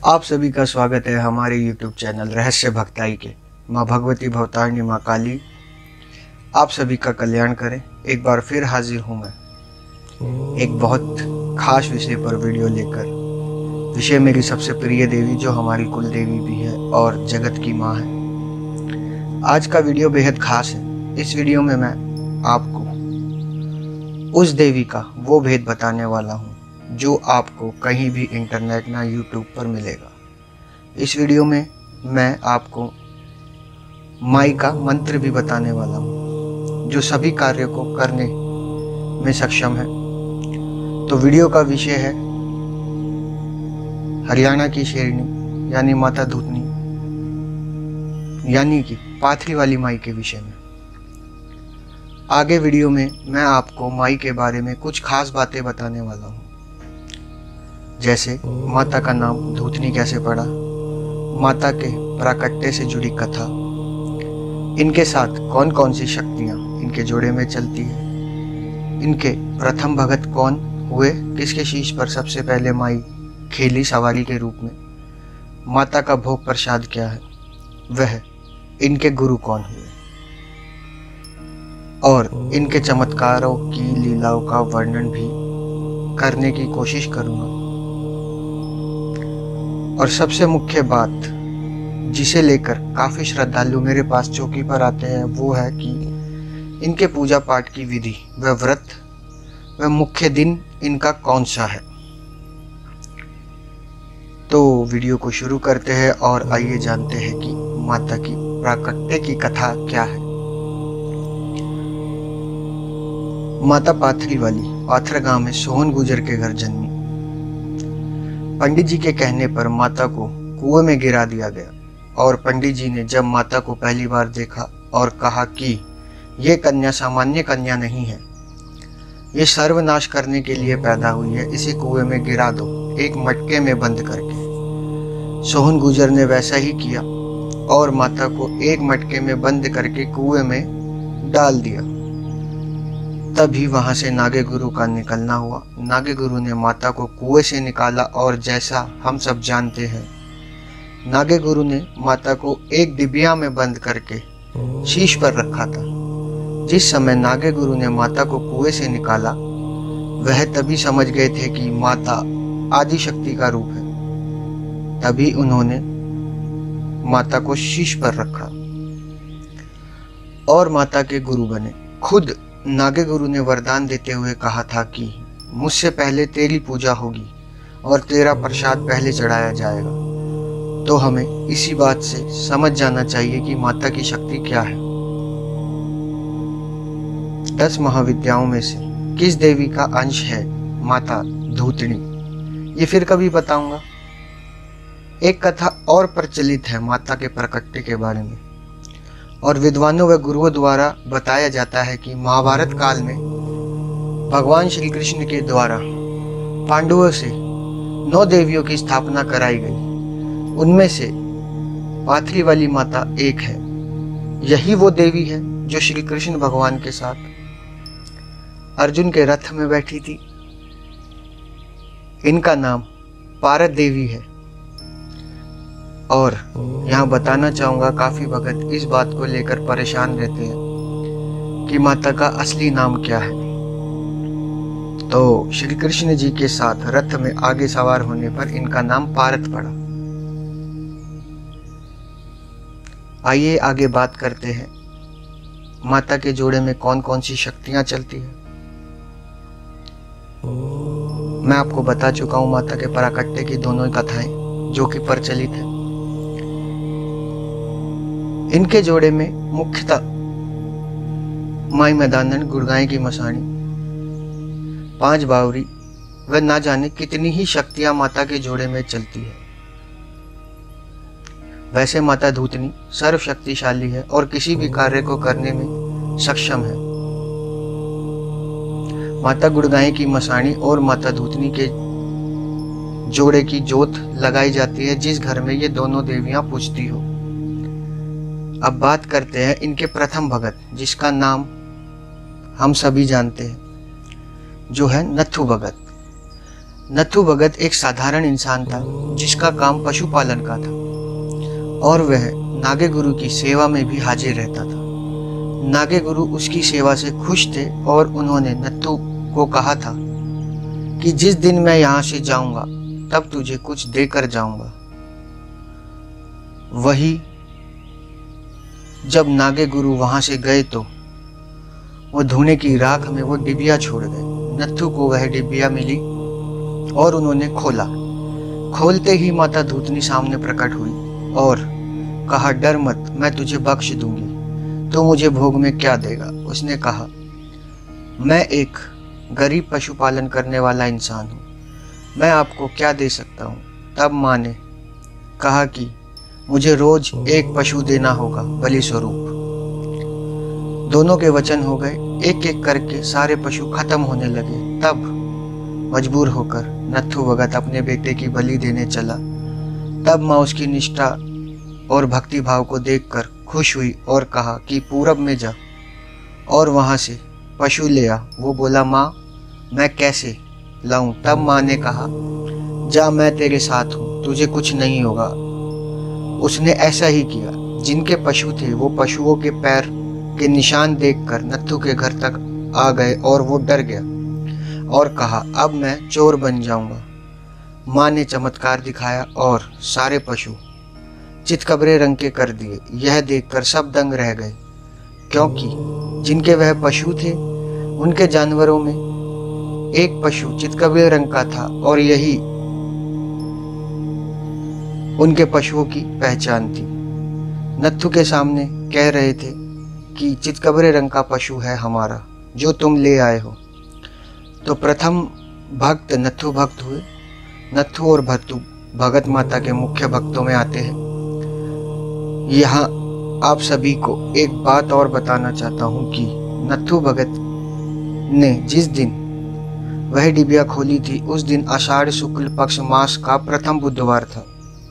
आप सभी का स्वागत है हमारे YouTube चैनल रहस्य भक्ताई के। माँ भगवती भवतारिणी माँ काली आप सभी का कल्याण करें। एक बार फिर हाजिर हूँ मैं एक बहुत खास विषय पर वीडियो लेकर। विषय मेरी सबसे प्रिय देवी जो हमारी कुल देवी भी है और जगत की माँ है। आज का वीडियो बेहद खास है। इस वीडियो में मैं आपको उस देवी का वो भेद बताने वाला हूँ जो आपको कहीं भी इंटरनेट ना यूट्यूब पर मिलेगा। इस वीडियो में मैं आपको माई का मंत्र भी बताने वाला हूँ जो सभी कार्यों को करने में सक्षम है। तो वीडियो का विषय है हरियाणा की शेरनी यानी माता धूतनी यानी कि पाथरी वाली माई के विषय में। आगे वीडियो में मैं आपको माई के बारे में कुछ खास बातें बताने वाला हूँ, जैसे माता का नाम धूतनी कैसे पड़ा, माता के प्राकट्य से जुड़ी कथा, इनके साथ कौन कौन सी शक्तियाँ इनके जोड़े में चलती है, इनके प्रथम भगत कौन हुए, किसके शीश पर सबसे पहले माई खेली सवारी के रूप में, माता का भोग प्रसाद क्या है, वह इनके गुरु कौन हुए, और इनके चमत्कारों की लीलाओं का वर्णन भी करने की कोशिश करूँगा। और सबसे मुख्य बात जिसे लेकर काफ़ी श्रद्धालु मेरे पास चौकी पर आते हैं वो है कि इनके पूजा पाठ की विधि, वह व्रत, वह मुख्य दिन इनका कौन सा है। तो वीडियो को शुरू करते हैं और आइए जानते हैं कि माता की प्राकट्य की कथा क्या है। माता पाथरी वाली पाथर गांव में सोहन गुजर के घर जन्मी। पंडित जी के कहने पर माता को कुएं में गिरा दिया गया और पंडित जी ने जब माता को पहली बार देखा और कहा कि ये कन्या सामान्य कन्या नहीं है, ये सर्वनाश करने के लिए पैदा हुई है, इसे कुएं में गिरा दो एक मटके में बंद करके। सोहन गुजर ने वैसा ही किया और माता को एक मटके में बंद करके कुएं में डाल दिया। तभी वहां से नागे गुरु का निकलना हुआ। नागे गुरु ने माता को कुएं से निकाला और जैसा हम सब जानते हैं, नागे गुरु ने माता को एक डिबिया में बंद करके शीश पर रखा था। जिस समय नागे गुरु ने माता को कुएं से निकाला, वह तभी समझ गए थे कि माता आदि शक्ति का रूप है। तभी उन्होंने माता को शीश पर रखा और माता के गुरु बने। खुद नागे गुरु ने वरदान देते हुए कहा था कि मुझसे पहले तेरी पूजा होगी और तेरा प्रसाद पहले चढ़ाया जाएगा। तो हमें इसी बात से समझ जाना चाहिए कि माता की शक्ति क्या है। 10 महाविद्याओं में से किस देवी का अंश है माता धूतनी, ये फिर कभी बताऊंगा। एक कथा और प्रचलित है माता के प्राकट्य के बारे में और विद्वानों व गुरुओं द्वारा बताया जाता है कि महाभारत काल में भगवान श्री कृष्ण के द्वारा पांडवों से 9 देवियों की स्थापना कराई गई। उनमें से पाथरी वाली माता एक है। यही वो देवी है जो श्री कृष्ण भगवान के साथ अर्जुन के रथ में बैठी थी। इनका नाम पारद देवी है। और यहाँ बताना चाहूँगा, काफ़ी भगत इस बात को लेकर परेशान रहते हैं कि माता का असली नाम क्या है। तो श्री कृष्ण जी के साथ रथ में आगे सवार होने पर इनका नाम पारद पड़ा। आइए आगे बात करते हैं माता के जोड़े में कौन कौन सी शक्तियाँ चलती है। मैं आपको बता चुका हूँ माता के प्राकट्य की दोनों कथाएं जो कि प्रचलित है। इनके जोड़े में मुख्यतः माई मैदानन, गुड़गांव की मसाणी, 5 बावरी व ना जाने कितनी ही शक्तियां माता के जोड़े में चलती है। वैसे माता धूतनी सर्वशक्तिशाली है और किसी भी कार्य को करने में सक्षम है। माता गुड़गांव की मसाणी और माता धूतनी के जोड़े की जोत लगाई जाती है जिस घर में ये दोनों देवियां पूजती हो। अब बात करते हैं इनके प्रथम भगत, जिसका नाम हम सभी जानते हैं, जो है नत्थु भगत। नत्थू भगत एक साधारण इंसान था जिसका काम पशुपालन का था और वह नागे गुरु की सेवा में भी हाजिर रहता था। नागे गुरु उसकी सेवा से खुश थे और उन्होंने नत्थू को कहा था कि जिस दिन मैं यहाँ से जाऊंगा तब तुझे कुछ देकर जाऊंगा। वही जब नागे गुरु वहां से गए तो वो धुएं की राख में वो डिबिया छोड़ गए। नत्थू को वह डिबिया मिली और उन्होंने खोला। खोलते ही माता धूतनी सामने प्रकट हुई और कहा, डर मत, मैं तुझे बख्श दूंगी, तो मुझे भोग में क्या देगा। उसने कहा, मैं एक गरीब पशुपालन करने वाला इंसान हूँ, मैं आपको क्या दे सकता हूँ। तब माँ ने कहा कि मुझे रोज एक पशु देना होगा बलि स्वरूप। दोनों के वचन हो गए। एक एक करके सारे पशु खत्म होने लगे। तब मजबूर होकर नत्थू भगत अपने बेटे की बलि देने चला। तब माँ उसकी निष्ठा और भक्ति भाव को देखकर खुश हुई और कहा कि पूरब में जा और वहां से पशु ले आ। वो बोला, माँ मैं कैसे लाऊं। तब माँ ने कहा, जा, मैं तेरे साथ हूँ, तुझे कुछ नहीं होगा। उसने ऐसा ही किया। जिनके पशु थे वो पशुओं के पैर के निशान देखकर नत्थू के घर तक आ गए और वो डर गया और कहा, अब मैं चोर बन जाऊंगा। माँ ने चमत्कार दिखाया और सारे पशु चितकबरे रंग के कर दिए। यह देखकर सब दंग रह गए, क्योंकि जिनके वह पशु थे उनके जानवरों में एक पशु चितकबरे रंग का था और यही उनके पशुओं की पहचान थी। नत्थू के सामने कह रहे थे कि चितकबरे रंग का पशु है हमारा, जो तुम ले आए हो। तो प्रथम भक्त नत्थू भक्त हुए। नत्थू और भत्तू भगत माता के मुख्य भक्तों में आते हैं। यहाँ आप सभी को एक बात और बताना चाहता हूँ कि नत्थू भगत ने जिस दिन वह डिबिया खोली थी उस दिन आषाढ़ शुक्ल पक्ष मास का प्रथम बुधवार था।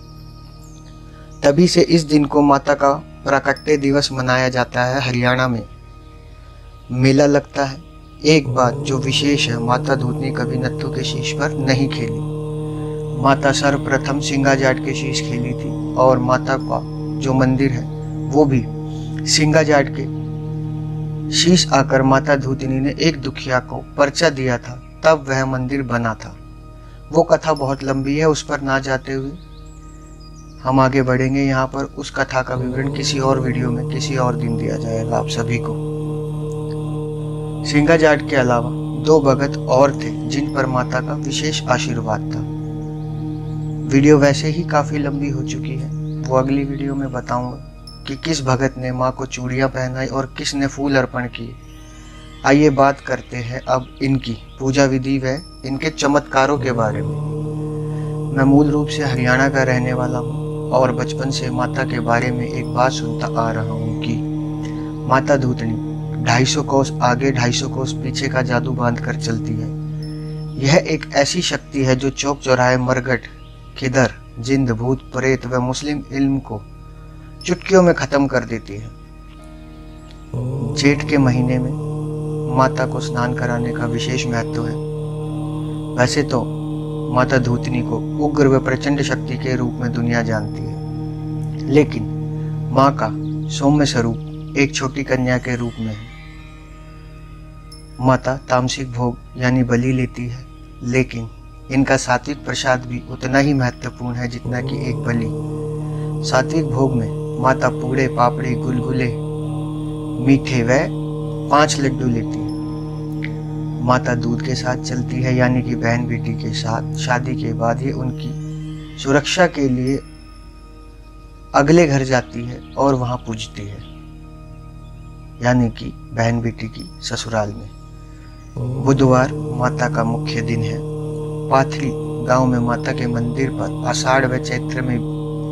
तभी से इस दिन को माता का प्राकट्य दिवस मनाया जाता है। हरियाणा में मेला लगता है। एक बात जो विशेष है, माता धूतनी कभी नत्थू के शीश पर नहीं खेली। माता सर्वप्रथम सिंगा जाट के शीश खेली थी और माता का जो मंदिर है वो भी सिंगा जाट के शीश आकर माता धूतनी ने एक दुखिया को पर्चा दिया था, तब वह मंदिर बना था। वो कथा बहुत लंबी है, उस पर ना जाते हुए हम आगे बढ़ेंगे। यहाँ पर उस कथा का विवरण किसी और वीडियो में किसी और दिन दिया जाएगा आप सभी को। सिंगा जाट के अलावा दो भगत और थे जिन पर माता का विशेष आशीर्वाद था। वीडियो वैसे ही काफी लंबी हो चुकी है, वो अगली वीडियो में बताऊंगा कि किस भगत ने माँ को चूड़ियां पहनाई और किसने फूल अर्पण किए। आइए बात करते हैं अब इनकी पूजा विधि व इनके चमत्कारों के बारे में। मैं मूल रूप से हरियाणा का रहने वाला हूँ और बचपन से माता के बारे में एक बात सुनता आ रहा हूँ कि माता धूतनी 250 कोस आगे 250 कोस पीछे का जादू बांध कर चलती है। यह एक ऐसी शक्ति है जो चौक चौराहे, मरगट, खिदर, जिंद, भूत, प्रेत व मुस्लिम इल्म को चुटकियों में खत्म कर देती है। जेठ के महीने में माता को स्नान कराने का विशेष महत्व है। वैसे तो माता धूतनी को उग्र व प्रचंड शक्ति के रूप में दुनिया जानती है, लेकिन माँ का सौम्य स्वरूप एक छोटी कन्या के रूप में है। माता तामसिक भोग यानी बलि लेती है, लेकिन इनका सात्विक प्रसाद भी उतना ही महत्वपूर्ण है जितना कि एक बलि। सात्विक भोग में माता पूड़े, पापड़ी, गुलगुले, मीठे व 5 लड्डू लेती है। माता दूध के साथ चलती है, यानी कि बहन बेटी के साथ। शादी के बाद ये उनकी सुरक्षा के लिए अगले घर जाती है और वहां पूजती है, यानी कि बहन बेटी की ससुराल में। बुधवार माता का मुख्य दिन है। पाथरी गांव में माता के मंदिर पर आषाढ़ व चैत्र में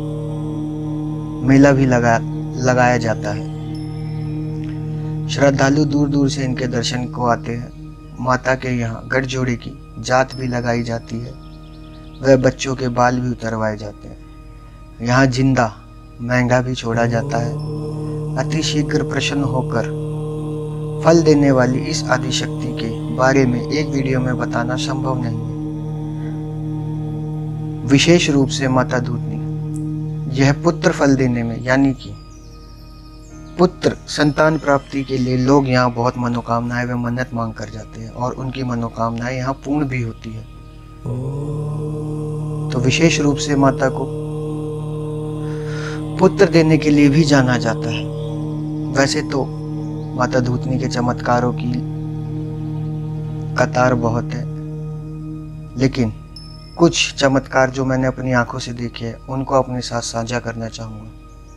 मेला भी लगाया जाता है। श्रद्धालु दूर दूर से इनके दर्शन को आते हैं। माता के यहाँ गठजोड़े की जात भी लगाई जाती है, वह बच्चों के बाल भी उतरवाए जाते हैं। यहाँ जिंदा मेंढा भी छोड़ा जाता है। अति शीघ्र प्रसन्न होकर फल देने वाली इस आदिशक्ति के बारे में एक वीडियो में बताना संभव नहीं है। विशेष रूप से माता धूतनी यह पुत्र फल देने में, यानी कि पुत्र संतान प्राप्ति के लिए लोग यहाँ बहुत मनोकामनाएं व मन्नत मांग कर जाते हैं और उनकी मनोकामनाएं यहाँ पूर्ण भी होती है। तो विशेष रूप से माता को पुत्र देने के लिए भी जाना जाता है। वैसे तो माता धूतनी के चमत्कारों की कतार बहुत है, लेकिन कुछ चमत्कार जो मैंने अपनी आंखों से देखे हैं उनको अपने साथ साझा करना चाहूँगा।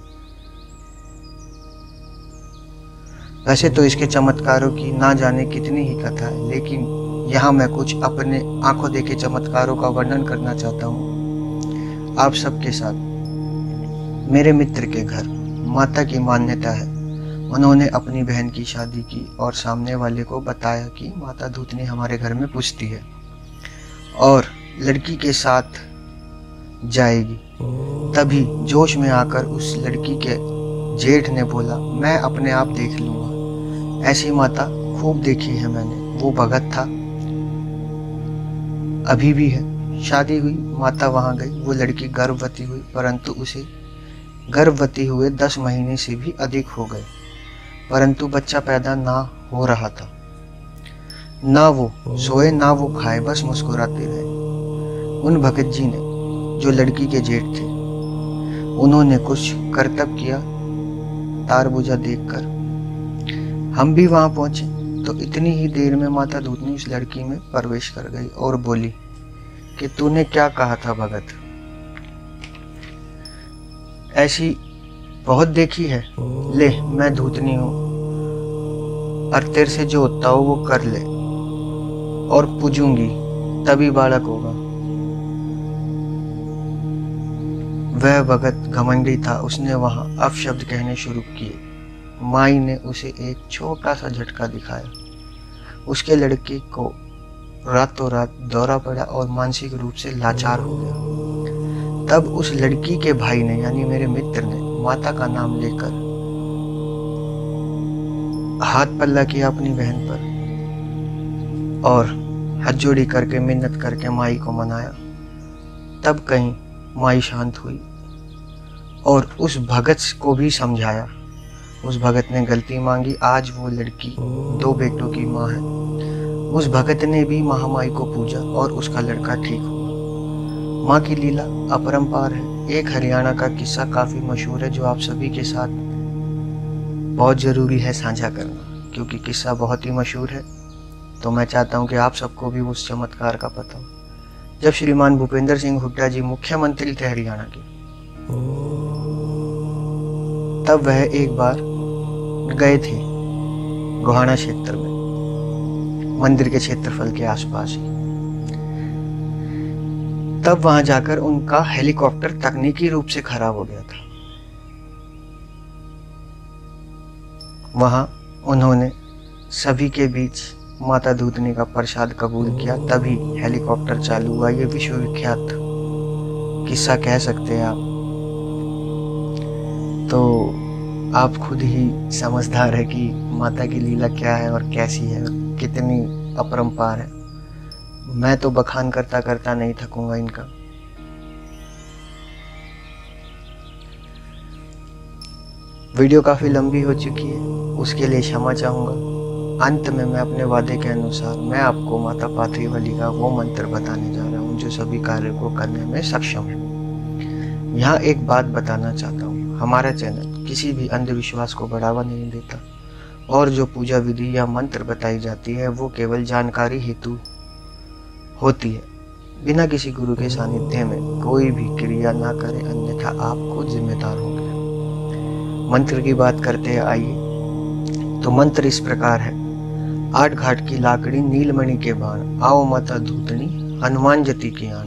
वैसे तो इसके चमत्कारों की ना जाने कितनी ही कथा है, लेकिन यहाँ मैं कुछ अपने आंखों देखे चमत्कारों का वर्णन करना चाहता हूँ आप सबके साथ। मेरे मित्र के घर माता की मान्यता है, उन्होंने अपनी बहन की शादी की और सामने वाले को बताया कि माता धूतनी हमारे घर में पूजती है और लड़की के साथ जाएगी। तभी जोश में आकर उस लड़की के जेठ ने बोला, मैं अपने आप देख लूंगा। ऐसी माता खूब देखी है मैंने। वो भगत था, अभी भी है। शादी हुई, माता वहां गई, वो लड़की गर्भवती हुई, परंतु उसे गर्भवती हुए 10 महीने से भी अधिक हो गए, परंतु बच्चा पैदा ना हो रहा था। ना वो सोए ना वो खाए, बस मुस्कुराते रहे। उन भगत जी ने, जो लड़की के जेठ थे, उन्होंने कुछ करतब किया तारबूजा देखकर। हम भी वहां पहुंचे तो इतनी ही देर में माता धूतनी उस लड़की में प्रवेश कर गई और बोली कि तूने क्या कहा था भगत? ऐसी बहुत देखी है, ले मैं धूतनी हूं और तेरे से जो होता हो वो कर ले और पूजूंगी तभी बालक होगा। वह भगत घमंडी था, उसने वहां अपशब्द कहने शुरू किए। माई ने उसे एक छोटा सा झटका दिखाया। उसके लड़के को रातों रात दौरा पड़ा और मानसिक रूप से लाचार हो गया। तब उस लड़की के भाई ने, यानी मेरे मित्र ने, माता का नाम लेकर हाथ पल्ला किया अपनी बहन पर और हाथ जोड़ी करके मिन्नत करके माई को मनाया। तब कहीं माई शांत हुई और उस भगत को भी समझाया। उस भगत ने गलती मांगी। आज वो लड़की 2 बेटों की माँ है। उस भगत ने भी महामाई को पूजा और उसका लड़का ठीक हुआ। माँ की लीला अपरंपार है। एक हरियाणा का किस्सा काफी मशहूर है जो आप सभी के साथ बहुत जरूरी है साझा करना, क्योंकि किस्सा बहुत ही मशहूर है। तो मैं चाहता हूँ कि आप सबको भी उस चमत्कार का पता हो। जब श्रीमान भूपेंद्र सिंह हुड्डा जी मुख्यमंत्री थे हरियाणा के, तब वह एक बार गए थे गोहाना क्षेत्र में, मंदिर के क्षेत्रफल के आसपास ही। तब वहां जाकर उनका हेलीकॉप्टर तकनीकी रूप से खराब हो गया था। वहां उन्होंने सभी के बीच माता धूतनी का प्रसाद कबूल किया, तभी हेलीकॉप्टर चालू हुआ। ये विश्व विख्यात किस्सा कह सकते हैं आप। तो आप खुद ही समझदार है कि माता की लीला क्या है और कैसी है, कितनी अपरंपार है। मैं तो बखान करता करता नहीं थकूंगा इनका। वीडियो काफी लंबी हो चुकी है, उसके लिए क्षमा चाहूंगा। अंत में मैं अपने वादे के अनुसार मैं आपको माता पाथरी वाली का वो मंत्र बताने जा रहा हूँ जो सभी कार्य को करने में सक्षम है। यहाँ एक बात बताना चाहता हूँ, हमारा चैनल किसी भी अंधविश्वास को बढ़ावा नहीं देता और जो पूजा विधि या मंत्र बताई जाती है वो केवल जानकारी हेतु होती है। बिना किसी गुरु के सानिध्य में कोई भी क्रिया ना करें, अन्यथा आप खुद जिम्मेदार होंगे। मंत्र की बात करते हैं, आइए। तो मंत्र इस प्रकार है। 8 घाट की लाकड़ी नीलमणि के बाण, आओ माता धूतनी हनुमान जति की आन।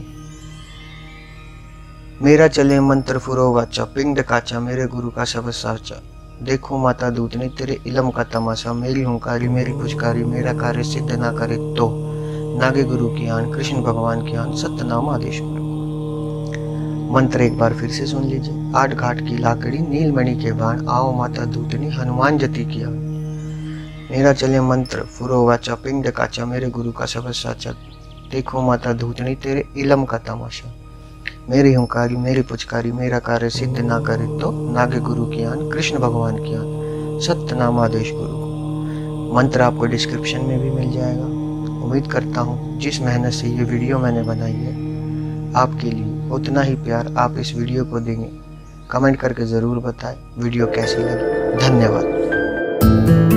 मेरा चले मंत्र फुरो वाचा, पिंड काचा मेरे गुरु का सब साचा। देखो माता दूतनी तेरे इलम का तमाशा, मेरी हुंकारी मेरी पुचकारी, मेरा कार्य सिद्ध ना करे तो नागे गुरु की आन, कृष्ण भगवान की आन, सत्यनाम आदेश। मंत्र एक बार फिर से सुन लीजिए। 8 घाट की लाकड़ी नीलमणि के बाण, आओ माता दूतनी हनुमान जति की आन। मेरा चले मंत्र फुरो वाचा, पिंड काचा मेरे गुरु का सब साचा। देखो माता धूतनी तेरे इलम का तमाशा, मेरी हुंकारी मेरी पुचकारी मेरा कार्य सिद्ध ना करे तो नागे गुरु की आन, कृष्ण भगवान की आन, सत्यनाम आदेश गुरु। मंत्र आपको डिस्क्रिप्शन में भी मिल जाएगा। उम्मीद करता हूँ जिस मेहनत से ये वीडियो मैंने बनाई है आपके लिए उतना ही प्यार आप इस वीडियो को देंगे। कमेंट करके ज़रूर बताएं वीडियो कैसी लगी। धन्यवाद।